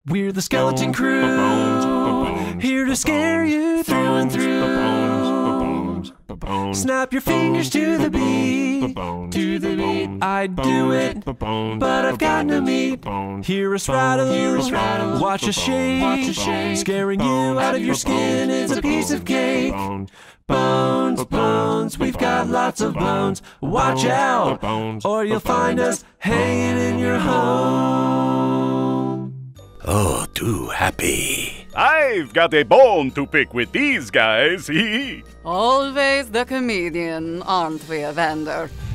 We're the Skeleton Crew, here to scare you through and through. Snap your fingers to the beat, to the beat. I'd do it, but I've got no meat. Hear us rattle, watch us shake. Scaring you out of your skin is a piece of cake. Bones, bones, we've got lots of bones. Watch out, or you'll find us hanging in your home. Oh, too happy. I've got a bone to pick with these guys. Always the comedian, aren't we, Evander?